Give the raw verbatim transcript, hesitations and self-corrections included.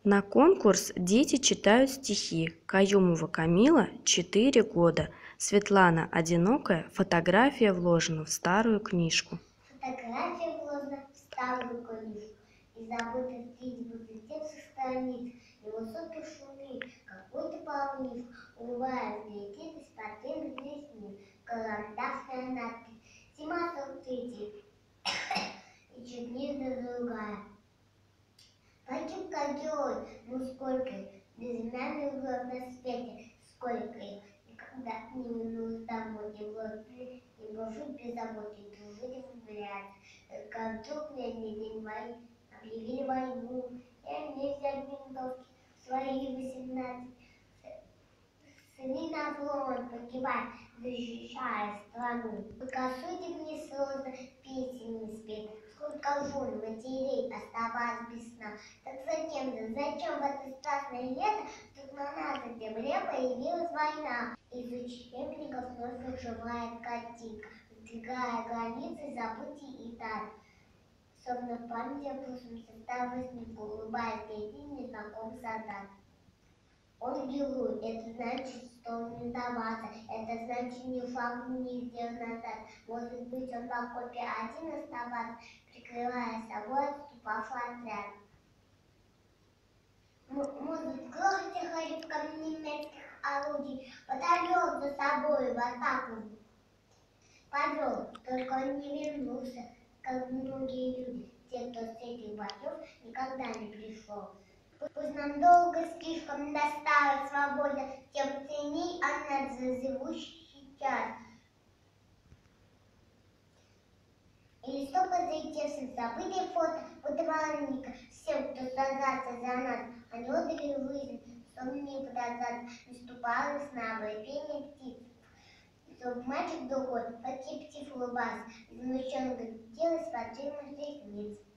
На конкурс дети читают стихи. Каюмова Камила, четыре года. Светлана одинокая, фотография вложена в старую книжку. Фотография вложена в старую книжку. И забыта среди возлетевших страниц. Невысокий шумит, какой-то плавник, улыбаясь, летит из портретных ресниц. Карандашная надпись. Зима сорок третий. И чуть ниже другая. Погиб как герой, ну сколько их, безымянных звезд на свете, сколько их, никогда не вернусь домой, не брошу, не брошу без заботы, дружить влюбляться. Как вдруг мне не день войны, объявили войну, я не взять винтовки, свои восемнадцать, сыны на фронт погибать, защищая страну. Покажите мне слезы, песен не спеть, сколько жен, матерей оставалось без сна. Так зачем же, зачем в это страшное лето тут на нашей земле появилась война? Из учебников вновь оживает картинка, сдвигая границы забытий и дат. Словно в памяти о прошлом состав возник, улыбаясь, глядит незнакомый солдат. Он герой, это значит, что он не сдавался, это значит, ни шагу не сделал назад. Может быть, он в окопе один оставался, прикрывая собой отступавший отряд. М- Может, в грохоте хлипком немецких орудий батальон за собой в атаку повел, только он не вернулся, как многие люди, те, кто с этих боев никогда не пришел. Пусть нам долго слишком досталась свобода, тем ценней она за живущий час. Или сто позалетевших забытых фото подвальника, всем, кто сражался за нас, они отдали жизнь, чтобы не подождать, наступало снабое пение птиц. Чтоб мальчик другой, погиб птиц улыбаясь, возмущенно глядел из-под ресниц.